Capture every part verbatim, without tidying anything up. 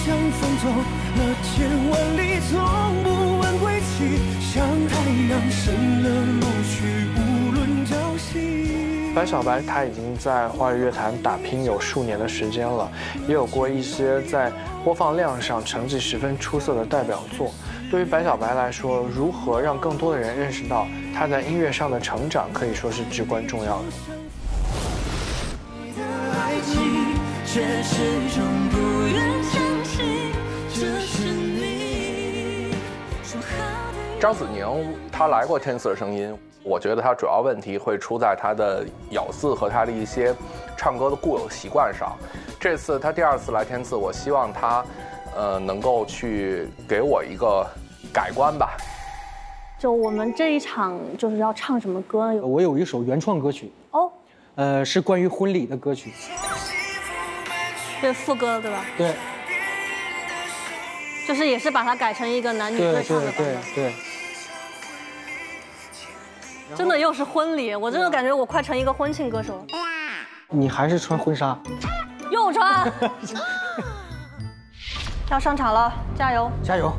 向风走了千万里，从不问归期，像太阳升了落去，无论朝夕。 白小白他已经在华语乐坛打拼有数年的时间了，也有过一些在播放量上成绩十分出色的代表作。对于白小白来说，如何让更多的人认识到他在音乐上的成长，可以说是至关重要的。 却始终不愿相信这是你说好的。 张子宁他来过《天赐的声音》，我觉得他主要问题会出在他的咬字和他的一些唱歌的固有习惯上。这次他第二次来天赐，我希望他呃能够去给我一个改观吧。 就我们这一场就是要唱什么歌呢？ 我有一首原创歌曲哦， 呃，是关于婚礼的歌曲。 对副歌对吧？ 对， 就是也是把它改成一个男女对唱的版本。 对对对。 真的又是婚礼，我真的感觉我快成一个婚庆歌手了。 你还是穿婚纱？ 又穿。要上场了，加油！ 加油！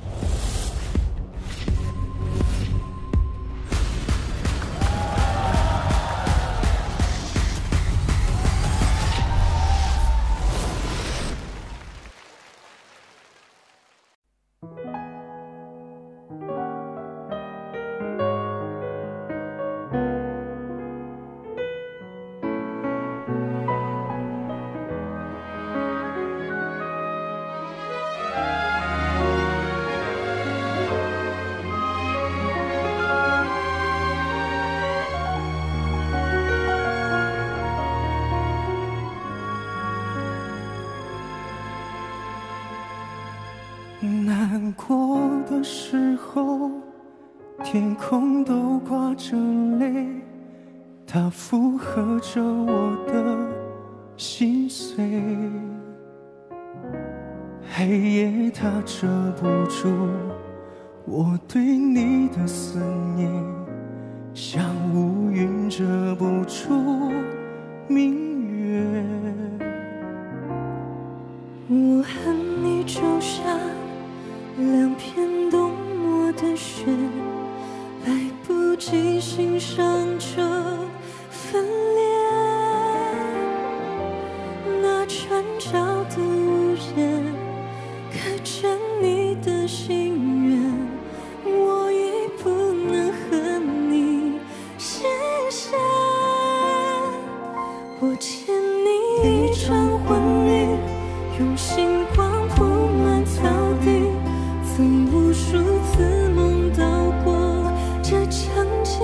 难过的时候，天空都挂着泪，它附和着我的心碎。黑夜它遮不住我对你的思念，像乌云遮不住明月。 我和你就像两片冬末的雪，来不及欣赏这分裂。那转角的屋檐，刻着你的心愿，我已不能和你实现。我欠你一场婚礼，用星光铺满草地，曾无数次梦到过这场景。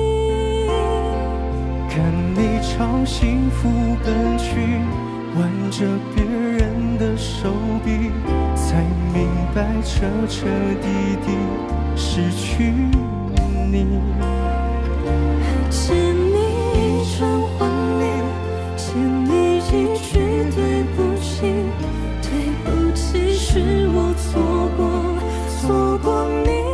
看你朝幸福奔去，挽着别人的手臂，才明白彻彻底底失去你。 还欠你一场婚礼，欠你一句对不起，对不起是我错过错过你。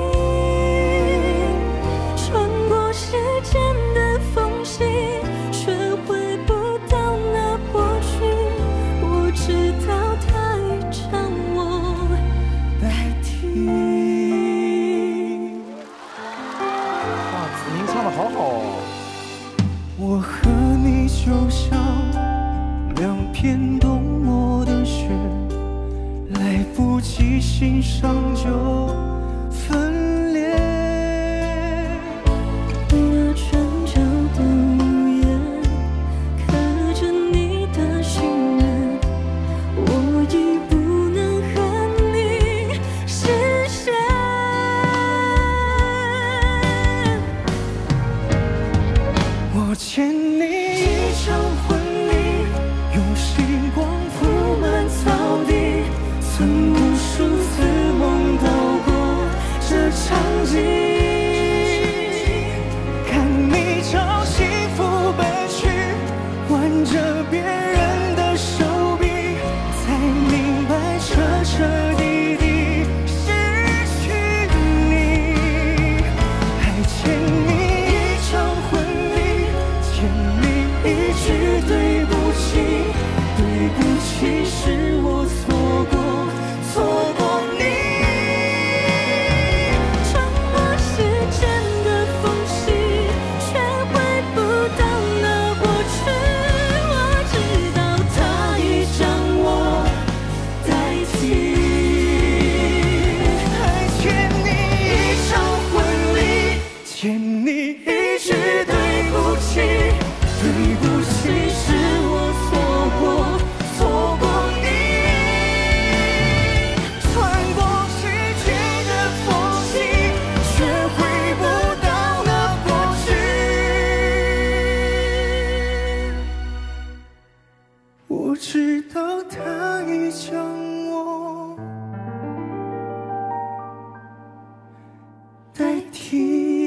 穿过时间的缝隙，却回不到那过去，我知道它已将我代替。 哇，子宁唱得好好哦。 我和你就像两片冬末的雪，来不及欣赏就分裂。 那转角的屋檐，刻着你的心愿，我已不能和你实现。 我欠你一场婚礼，用星光铺满草地，曾无数次梦到过这场景。看你朝幸福奔去，挽着别人的手臂，才明白彻彻底底失去你。还欠你一场婚礼，欠你一句对不起，对不起是我错过道他已将我代替。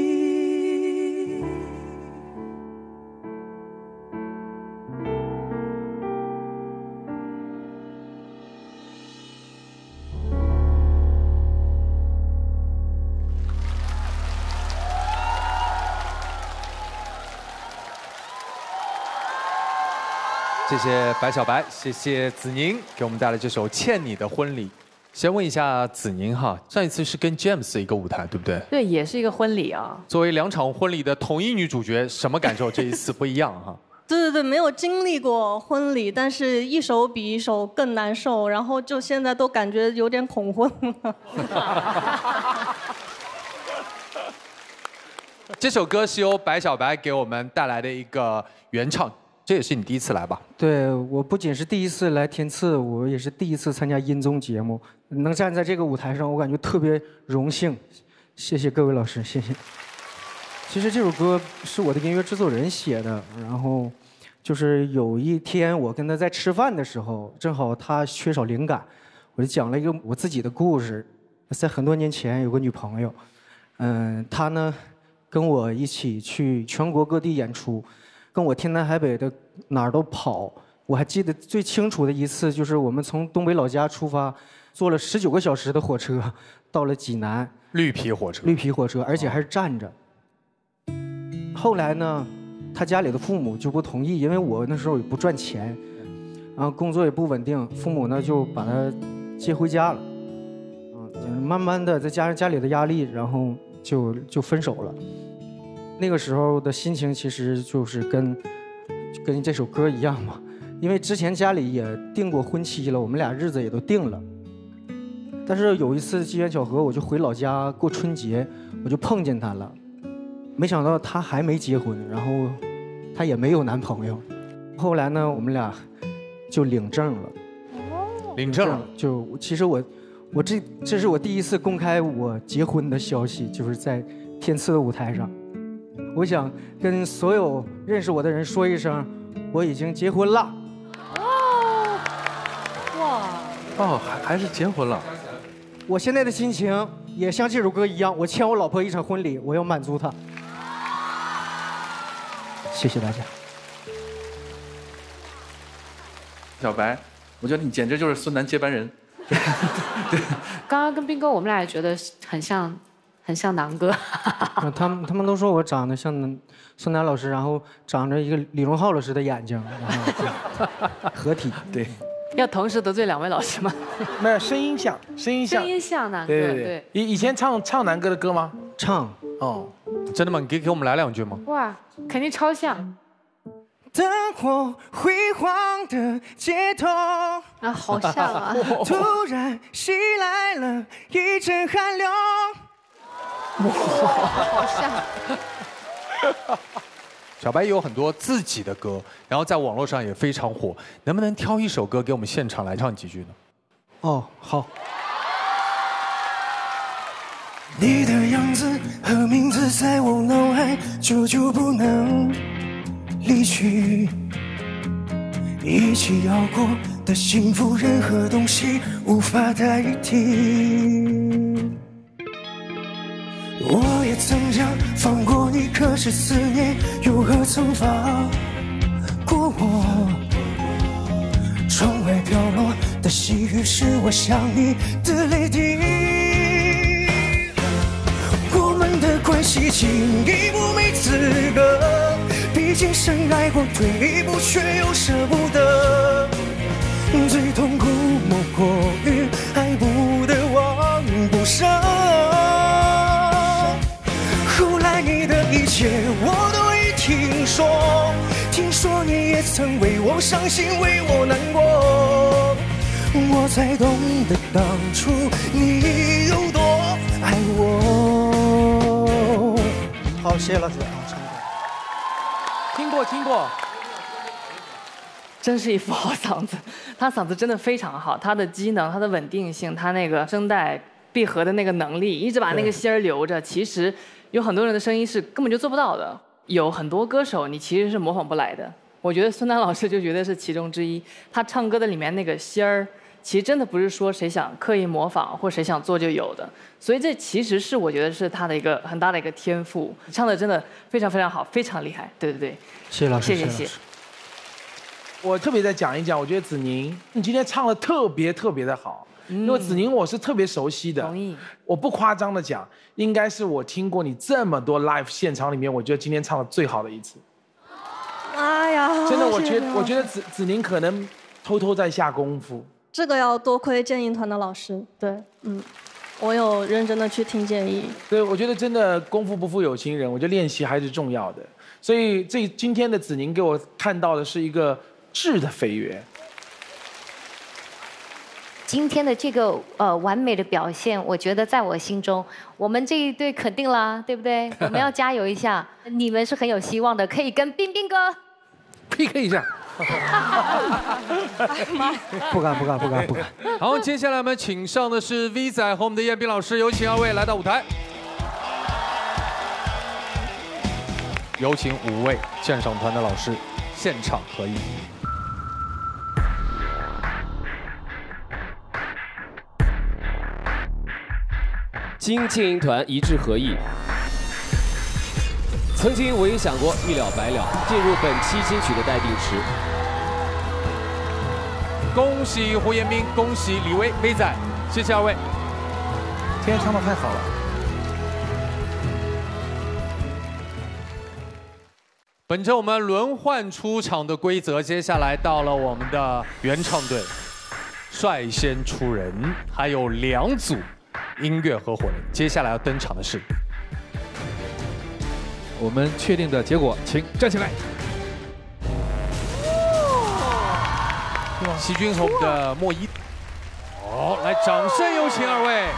谢谢白小白，谢谢子宁给我们带来这首《欠你的婚礼》。先问一下子宁哈，上一次是跟 James 一个舞台，对不对？ 对，也是一个婚礼啊。 作为两场婚礼的统一女主角，什么感受？这一次不一样哈。 对对对，没有经历过婚礼，但是一首比一首更难受，然后就现在都感觉有点恐婚了。 这首歌是由白小白给我们带来的一个原唱。这也是你第一次来吧？ 对，我不仅是第一次来天赐，我也是第一次参加音综节目，能站在这个舞台上，我感觉特别荣幸。谢谢各位老师，谢谢。其实这首歌是我的音乐制作人写的，然后就是有一天我跟他在吃饭的时候，正好他缺少灵感，我就讲了一个我自己的故事。在很多年前有个女朋友，嗯，她呢跟我一起去全国各地演出。跟我天南海北的哪儿都跑，我还记得最清楚的一次就是我们从东北老家出发，坐了十九个小时的火车，到了济南。 绿皮火车。 绿皮火车，而且还是站着。后来呢，他家里的父母就不同意，因为我那时候也不赚钱，然后工作也不稳定，父母呢就把他接回家了。嗯，慢慢的再加上家里的压力，然后就就分手了。那个时候的心情其实就是跟跟这首歌一样嘛，因为之前家里也定过婚期了，我们俩日子也都定了。但是有一次机缘巧合，我就回老家过春节，我就碰见她了。没想到她还没结婚，然后她也没有男朋友。后来呢，我们俩就领证了。 领证了， 就其实我我这这是我第一次公开我结婚的消息，就是在天赐的舞台上。我想跟所有认识我的人说一声，我已经结婚了。 哦，哇！ 哦，还还是结婚了。 我现在的心情也像这首歌一样，我欠我老婆一场婚礼，我要满足她。谢谢大家。 小白，我觉得你简直就是孙楠接班人。 刚刚跟斌哥，我们俩也觉得很像。很像南哥， 他们他们都说我长得像孙楠老师，然后长着一个李荣浩老师的眼睛，然后合体。对， 要同时得罪两位老师吗？ 没有，声音像，声音像， 声音像南哥。 对对对。以以前唱唱南哥的歌吗？ 唱。 哦， 真的吗？你可以给我们来两句吗？ 哇，肯定超像。 灯火辉煌的街头啊，好像啊！ 突然袭来了一阵寒流。 哇，好像。 小白也有很多自己的歌，然后在网络上也非常火。能不能挑一首歌给我们现场来唱几句呢？ 哦，好。 你的样子和名字在我脑海久久不能离去，一起熬过的幸福，任何东西无法代替。我也曾想放过你，可是思念又何曾放过我？窗外飘落的细雨是我想你的泪滴。我们的关系进一步没资格，毕竟深爱过，退一步却又舍不得。最痛苦莫过于爱不得忘不舍。后来你的一切我都已听说，听说你也曾为我伤心，为我难过，我才懂得当初你有多爱我。 好，谢谢老师。唱歌。 听过听过。 真是一副好嗓子，他嗓子真的非常好，他的机能、他的稳定性、他那个声带闭合的那个能力，一直把那个心儿留着。其实有很多人的声音是根本就做不到的，有很多歌手你其实是模仿不来的。 我觉得孙楠老师就绝对是其中之一。他唱歌的里面那个仙儿，其实真的不是说谁想刻意模仿或谁想做就有的，所以这其实是我觉得是他的一个很大的一个天赋，唱的真的非常非常好，非常厉害。对对对， 谢谢老师， 谢谢谢谢。 我特别再讲一讲，我觉得子宁，你今天唱的特别特别的好，因为子宁我是特别熟悉的。 同意。 我不夸张的讲，应该是我听过你这么多 live 现场里面，我觉得今天唱的最好的一次。 哎呀， 真的，我觉谢谢得我觉得子子宁可能偷偷在下功夫。 这个要多亏建议团的老师，对，嗯，我有认真的去听建议。 对，我觉得真的功夫不负有心人，我觉得练习还是重要的。所以这今天的子宁给我看到的是一个质的飞跃。 今天的这个呃完美的表现，我觉得在我心中，我们这一队肯定啦，对不对？我们要加油一下，你们是很有希望的，可以跟彬彬哥 P K 一下。 不敢不敢不敢不敢。 好，接下来我们请上的是 V 仔和我们的彦彬老师，有请二位来到舞台。有请五位鉴赏团的老师现场合影。 经建音团一致合意。曾经我也想过一了百了，进入本期金曲的待定池。 恭喜胡彦彬，恭喜李威、威仔，谢谢二位。 今天唱的太好了。 本着我们轮换出场的规则，接下来到了我们的原唱队率先出人，还有两组音乐合伙人。接下来要登场的是我们确定的结果，请站起来。 细菌和我们的莫一，好，来，掌声有请二位。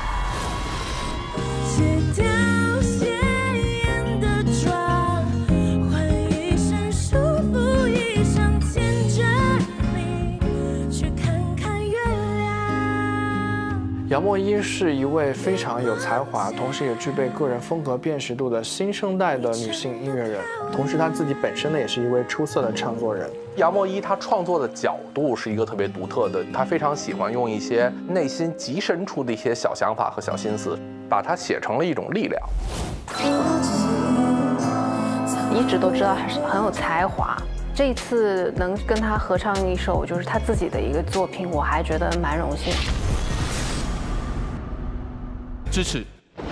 杨莫一是一位非常有才华，同时也具备个人风格辨识度的新生代的女性音乐人，同时她自己本身呢也是一位出色的唱作人。 杨莫一她创作的角度是一个特别独特的，她非常喜欢用一些内心极深处的一些小想法和小心思，把它写成了一种力量。 一直都知道他是很有才华，这一次能跟他合唱一首就是他自己的一个作品，我还觉得蛮荣幸。 支持。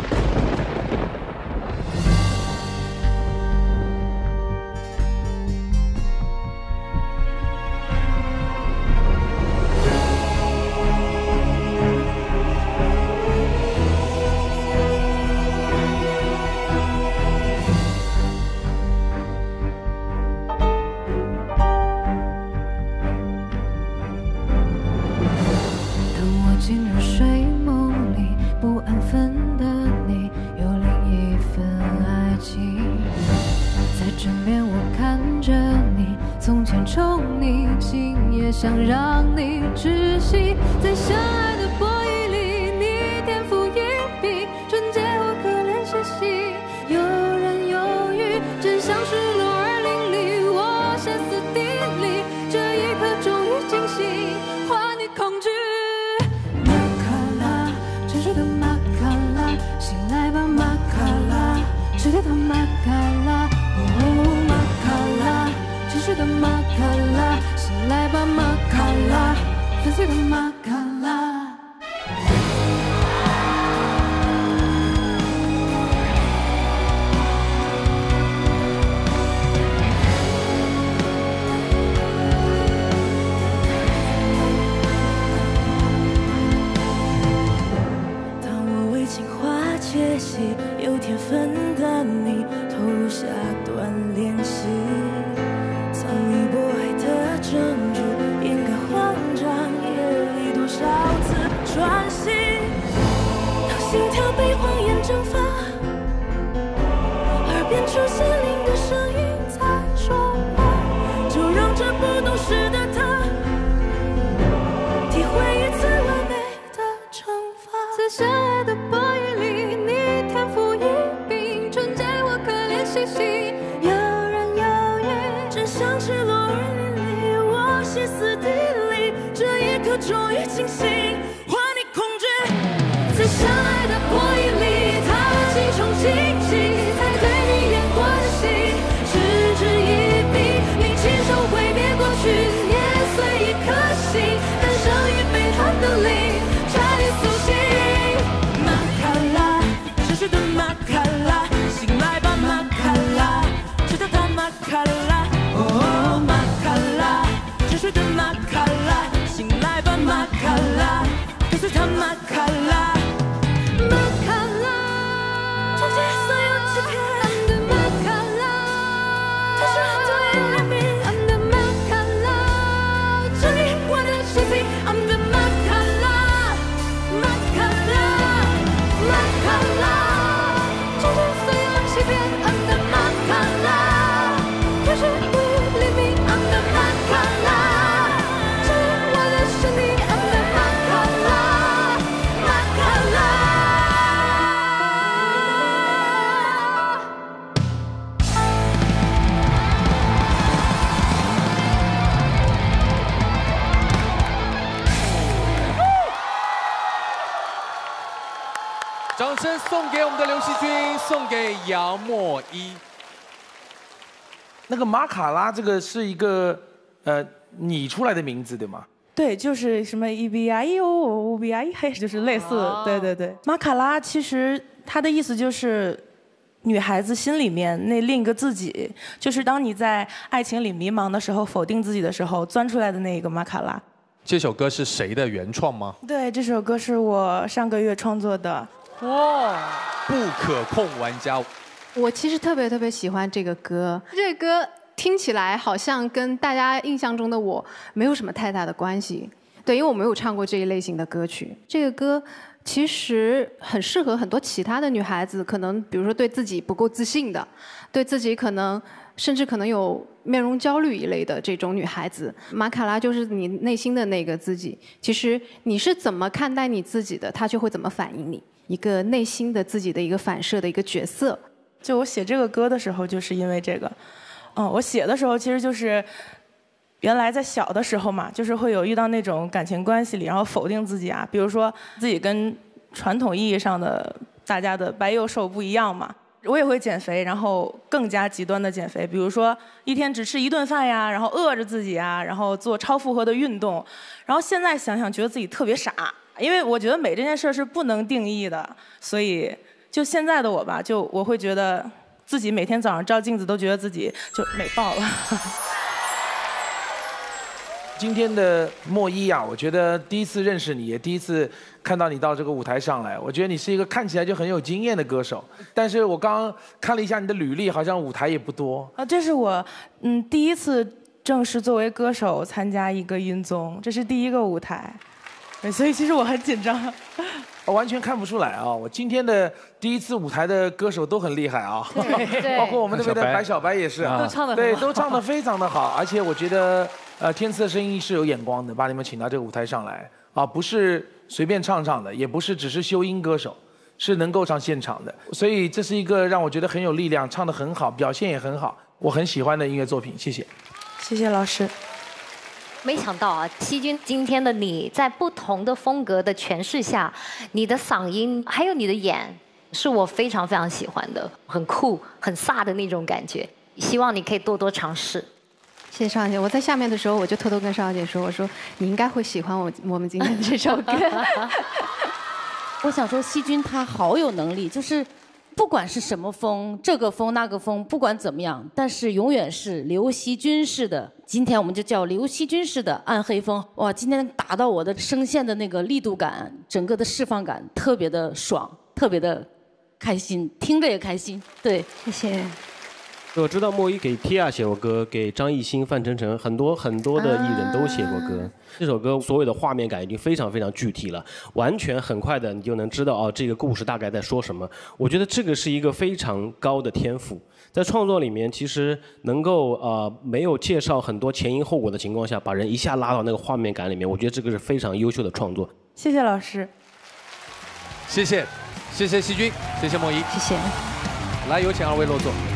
想让你窒息，在相爱的博弈里，你天赋异禀，纯洁我可怜兮兮，有人犹豫，真相是落而淋漓，我歇斯底里，这一刻终于惊醒，还你恐惧。马卡拉，沉睡的马卡拉，醒来吧马卡拉，吃掉它马卡拉，哦马卡拉，沉睡的马卡拉。来吧，马卡拉，粉碎的马卡拉。当我为情话解析，有天分的你投入下段练习，藏匿博爱的珍珠，掩盖慌张夜里多少次刻终于清醒，还你恐惧。在相爱的破译里，踏进重庆起，才对你演过的戏，嗤之以鼻。你亲手毁灭过去，碾碎一颗心，但剩余悲欢的灵，彻底苏醒。马卡拉，沉睡的马卡拉，醒来吧马卡拉，直到他马卡拉，哦马卡拉，沉睡的马卡拉，醒来吧马卡拉，跟随他马卡拉。马卡拉，终结所有欺骗。I'm the 马卡拉，这是对怜悯。I'm the 马卡拉，这里我的生命。I'm the 马卡拉，马卡拉，马卡拉，终结所有欺骗。I'm the 马卡拉，这是我的怜悯。I'm the 马卡拉，这里我的生命。I'm the 马卡拉，马卡拉。 掌声送给我们的刘惜君，送给杨默一。 那个马卡拉这个是一个呃拟出来的名字对吗？ 对，就是什么一比呀一哦五比呀一嘿，就是类似， 哦对对对。马卡拉其实它的意思就是女孩子心里面那另一个自己，就是当你在爱情里迷茫的时候、否定自己的时候，钻出来的那一个马卡拉。 这首歌是谁的原创吗？ 对，这首歌是我上个月创作的。 哇，不可控玩家。 我其实特别特别喜欢这个歌，这个歌听起来好像跟大家印象中的我没有什么太大的关系。对，因为我没有唱过这一类型的歌曲。这个歌其实很适合很多其他的女孩子，可能比如说对自己不够自信的，对自己可能甚至可能有面容焦虑一类的这种女孩子。马卡拉就是你内心的那个自己，其实你是怎么看待你自己的，它就会怎么反映你。一个内心的自己的一个反射的一个角色。 就我写这个歌的时候，就是因为这个。嗯，我写的时候其实就是原来在小的时候嘛，就是会有遇到那种感情关系里，然后否定自己啊，比如说自己跟传统意义上的大家的白幼瘦不一样嘛。我也会减肥，然后更加极端的减肥，比如说一天只吃一顿饭呀，然后饿着自己啊，然后做超负荷的运动。然后现在想想，觉得自己特别傻。因为我觉得美这件事是不能定义的，所以就现在的我吧，就我会觉得自己每天早上照镜子都觉得自己就美爆了。 今天的默一啊，我觉得第一次认识你，也第一次看到你到这个舞台上来，我觉得你是一个看起来就很有经验的歌手。但是我刚刚看了一下你的履历，好像舞台也不多。 啊，这是我嗯第一次正式作为歌手参加一个音综，这是第一个舞台。所以其实我很紧张， 我完全看不出来啊！我今天的第一次舞台的歌手都很厉害啊，包括我们这边的白小白也是， 都唱得对，都唱得非常的好。而且我觉得，呃，天赐的声音是有眼光的，把你们请到这个舞台上来啊，不是随便唱唱的，也不是只是修音歌手，是能够上现场的。所以这是一个让我觉得很有力量，唱得很好，表现也很好，我很喜欢的音乐作品。谢谢， 谢谢老师。 没想到啊，惜君今天的你在不同的风格的诠释下，你的嗓音还有你的眼，是我非常非常喜欢的，很酷、很飒的那种感觉。希望你可以多多尝试。 谢谢邵姐，我在下面的时候我就偷偷跟邵姐说，我说你应该会喜欢我我们今天的这首歌。 我想说，惜君她好有能力，就是不管是什么风，这个风那个风，不管怎么样，但是永远是刘惜君式的。今天我们就叫刘惜君式的暗黑风。哇，今天打到我的声线的那个力度感，整个的释放感特别的爽，特别的开心，听着也开心。对， 谢谢。 我知道莫一给 Tia 写过歌，给张艺兴、范丞丞很多很多的艺人都写过歌。啊、这首歌所有的画面感已经非常非常具体了，完全很快的你就能知道哦，这个故事大概在说什么。我觉得这个是一个非常高的天赋，在创作里面其实能够呃没有介绍很多前因后果的情况下，把人一下拉到那个画面感里面，我觉得这个是非常优秀的创作。 谢谢老师， 谢谢，谢谢惜君，谢谢莫一， 谢谢。 来，有请二位落座。